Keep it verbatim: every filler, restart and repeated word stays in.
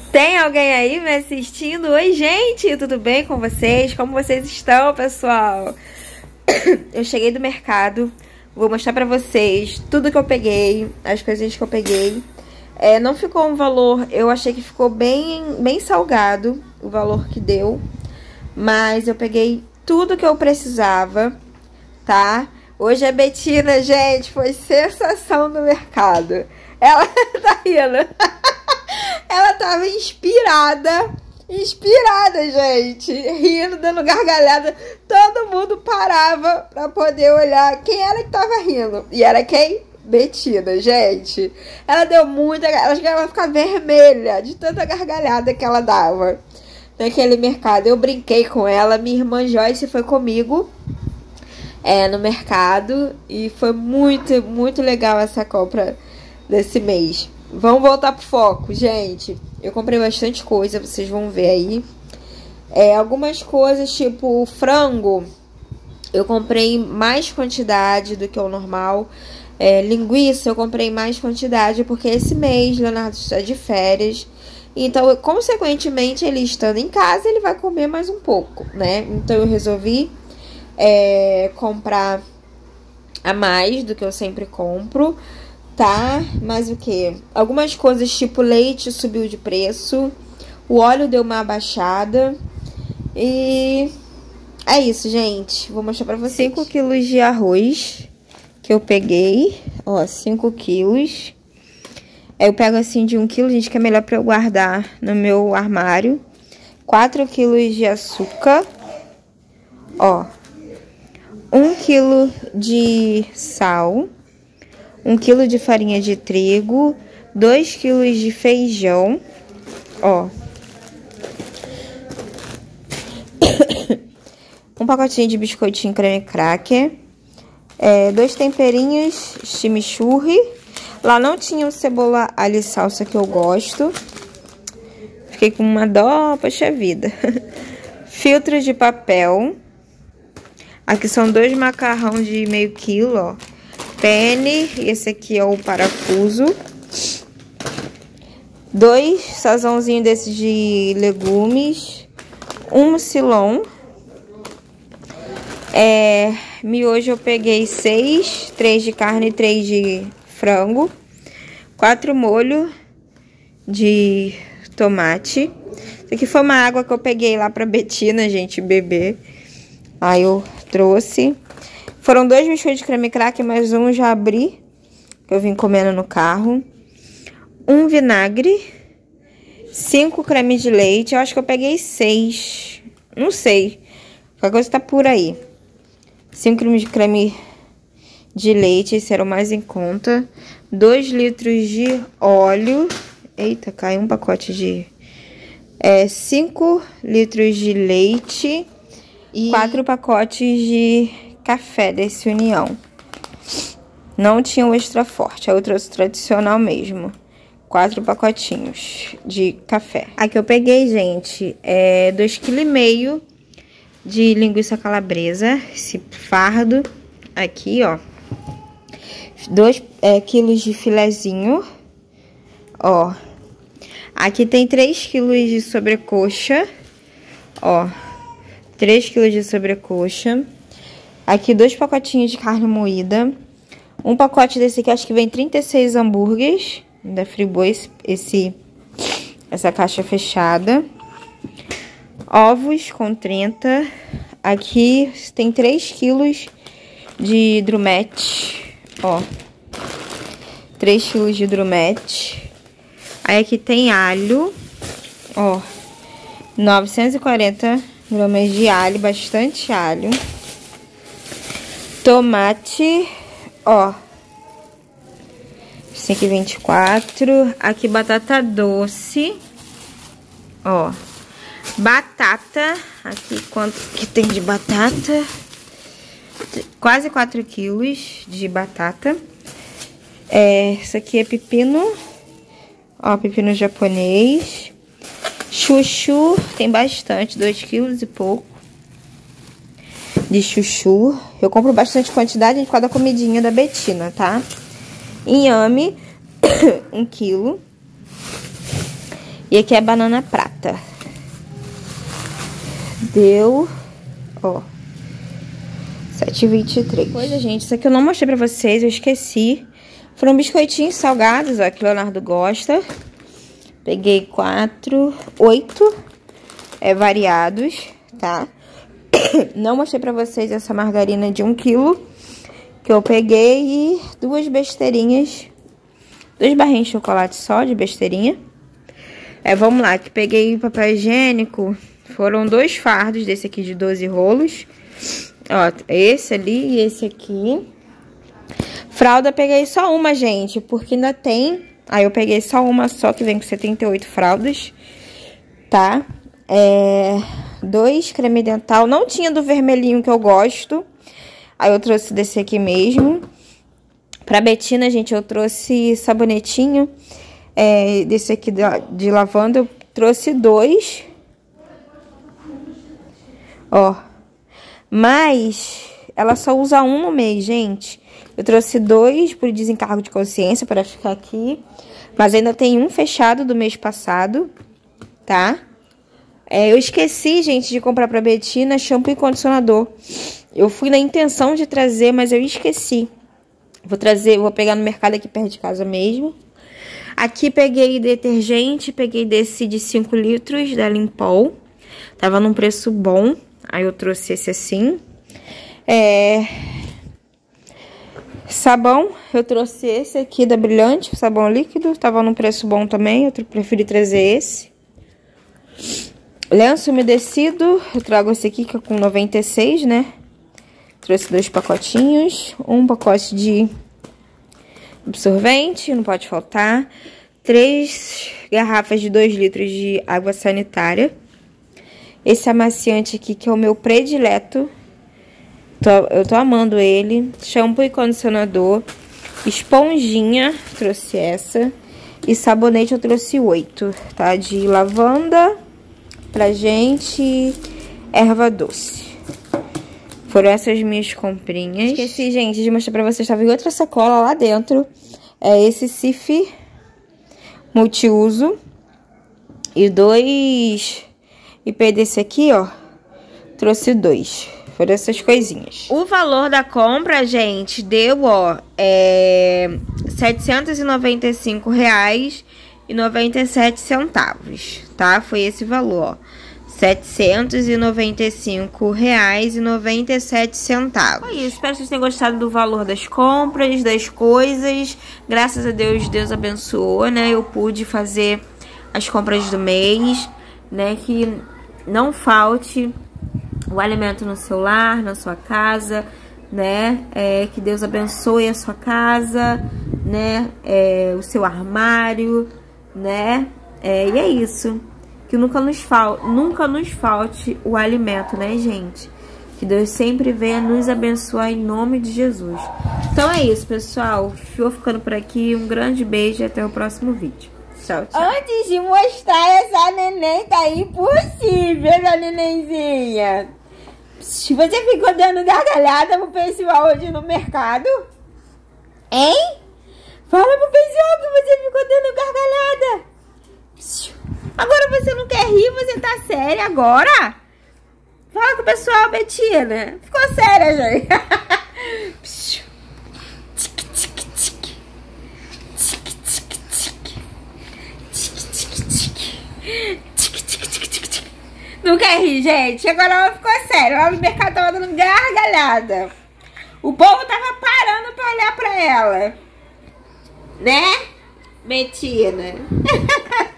Tem alguém aí me assistindo? Oi, gente, tudo bem com vocês? Como vocês estão, pessoal? Eu cheguei do mercado, vou mostrar pra vocês tudo que eu peguei, as coisinhas que eu peguei. É, não ficou um valor, eu achei que ficou bem, bem salgado o valor que deu. Mas eu peguei tudo que eu precisava, tá? Hoje a Betina, gente, foi sensação no mercado. Ela tá rindo. Ela tava inspirada, inspirada, gente, rindo, dando gargalhada. Todo mundo parava pra poder olhar quem era que tava rindo. E era quem? Betina, gente. Ela deu muita... Ela chegava a ficar vermelha de tanta gargalhada que ela dava naquele mercado. Eu brinquei com ela, minha irmã Joyce foi comigo é, no mercado. E foi muito, muito legal essa compra desse mês. Vamos voltar pro foco, gente. Eu comprei bastante coisa, vocês vão ver aí. É, algumas coisas, tipo frango, eu comprei mais quantidade do que o normal. É, linguiça, eu comprei mais quantidade, porque esse mês Leonardo está de férias. Então, consequentemente, ele estando em casa, ele vai comer mais um pouco, né? Então, eu resolvi é, comprar a mais do que eu sempre compro. Tá, mas o que? Algumas coisas tipo leite subiu de preço, o óleo deu uma abaixada e é isso, gente. Vou mostrar pra vocês. cinco quilos de arroz que eu peguei, ó, cinco quilos. Eu pego assim de um quilo, gente, que é melhor pra eu guardar no meu armário. quatro quilos de açúcar, ó, um quilo de sal. um quilo de farinha de trigo, dois quilos de feijão, ó. Um pacotinho de biscoitinho creme cracker, é, dois temperinhos chimichurri. Lá não tinha o cebola alho e salsa que eu gosto. Fiquei com uma dó, poxa vida. Filtro de papel. Aqui são dois macarrão de meio quilo, ó. Pene, e esse aqui é o parafuso. Dois sazãozinhos desses de legumes. Um mucilon. É, miojo eu peguei seis. Três de carne e três de frango. Quatro molho de tomate. Isso aqui foi uma água que eu peguei lá pra Betina, gente, beber. Aí eu trouxe. Foram dois biscoitos de creme cracker, mas um já abri, que eu vim comendo no carro. Um vinagre. Cinco cremes de leite. Eu acho que eu peguei seis. Não sei. Qualquer coisa tá por aí. Cinco cremes de creme de leite. Esse era o mais em conta. Dois litros de óleo. Eita, caiu um pacote de... É, cinco litros de leite. E quatro pacotes de... café desse União. Não tinha o extra forte, é o trouxe tradicional mesmo. Quatro pacotinhos de café. Aqui eu peguei, gente, é dois quilos e meio de linguiça calabresa, esse fardo aqui, ó. dois é, quilos de filezinho, ó. Aqui tem três quilos de sobrecoxa, ó. três quilos de sobrecoxa. Aqui, dois pacotinhos de carne moída. Um pacote desse aqui, acho que vem trinta e seis hambúrgueres. Da Friboi, esse, esse, essa caixa fechada. Ovos com trinta. Aqui tem três quilos de drumete. Ó. três quilos de drumete. Aí aqui tem alho. Ó. novecentos e quarenta gramas de alho, bastante alho. Tomate, ó, cinco e vinte e quatro. Aqui batata doce, ó, batata, aqui quanto que tem de batata? Quase quatro quilos de batata. É, isso aqui é pepino, ó, pepino japonês. Chuchu, tem bastante, dois quilos e pouco de chuchu. Eu compro bastante quantidade por causa da comidinha da Betina, tá? Inhame, um quilo. E aqui é banana prata. Deu, ó, sete e vinte e três. Coisa, gente, isso aqui eu não mostrei pra vocês, eu esqueci. Foram biscoitinhos salgados, ó, que o Leonardo gosta. Peguei quatro, oito é, variados, tá? Não mostrei pra vocês essa margarina de um quilo que eu peguei e duas besteirinhas, dois barrinhos de chocolate só de besteirinha. É, vamos lá, que peguei papel higiênico, foram dois fardos desse aqui de doze rolos. Ó, esse ali e esse aqui. Fralda peguei só uma, gente, porque ainda tem. Aí eu peguei só uma só, que vem com setenta e oito fraldas, tá? É, dois creme dental, não tinha do vermelhinho que eu gosto. Aí eu trouxe desse aqui mesmo. Pra Betina, gente, eu trouxe sabonetinho. É, desse aqui de, de lavanda, eu trouxe dois. Ó. Mas ela só usa um no mês, gente. Eu trouxe dois por desencargo de consciência para ficar aqui. Mas ainda tem um fechado do mês passado, tá? É, eu esqueci, gente, de comprar pra Betina shampoo e condicionador. Eu fui na intenção de trazer, mas eu esqueci. Vou trazer, vou pegar no mercado aqui perto de casa mesmo. Aqui peguei detergente, peguei desse de cinco litros da Limpol. Tava num preço bom, aí eu trouxe esse assim. É... Sabão, eu trouxe esse aqui da Brilhante, sabão líquido. Tava num preço bom também, eu preferi trazer esse. Lenço umedecido, eu trago esse aqui que é com noventa e seis, né? Trouxe dois pacotinhos, um pacote de absorvente, não pode faltar. Três garrafas de dois litros de água sanitária. Esse amaciante aqui, que é o meu predileto. Tô, eu tô amando ele. Shampoo e condicionador. Esponjinha, trouxe essa. E sabonete eu trouxe oito, tá? De lavanda pra gente, erva doce. Foram essas minhas comprinhas. Esqueci, gente, de mostrar pra vocês. Tava em outra sacola lá dentro. É esse Cif multiuso. E dois I P desse aqui, ó. Trouxe dois. Foram essas coisinhas. O valor da compra, gente, deu, ó, é setecentos e noventa e cinco reais e noventa e sete centavos, tá? Foi esse valor, ó. setecentos e noventa e cinco reais e noventa e sete centavos. Foi isso, espero que vocês tenham gostado do valor das compras, das coisas. Graças a Deus, Deus abençoou, né? Eu pude fazer as compras do mês, né? Que não falte o alimento no seu lar, na sua casa, né? É, que Deus abençoe a sua casa, né? É, o seu armário, né? É, e é isso. Que nunca nos, fal nunca nos falte o alimento, né, gente? Que Deus sempre venha nos abençoar em nome de Jesus. Então é isso, pessoal. Vou ficando por aqui. Um grande beijo e até o próximo vídeo. Tchau, tchau. Antes de mostrar essa neném, tá impossível, a nenenzinha. Você ficou dando gargalhada pro pessoal hoje no mercado? Hein? Fala pro pessoal que você ficou dando gargalhada. Agora você não quer rir, você tá séria agora? Fala com o pessoal, Betina. Ficou séria, gente. Não quer rir, gente? Agora ela ficou séria. Lá no mercado tava dando gargalhada. O povo tava parando pra olhar pra ela. Né, Betina?